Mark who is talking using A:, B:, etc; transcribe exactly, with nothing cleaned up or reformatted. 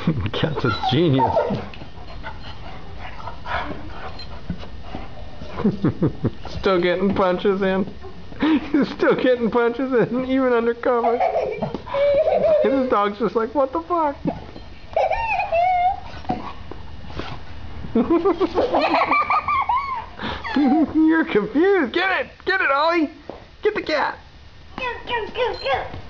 A: The cat's a genius. Still getting punches in. He's still getting punches in, even undercover. And his dog's just like, what the fuck? You're confused. Get it! Get it, Ollie! Get the cat!
B: Go, go, go, go.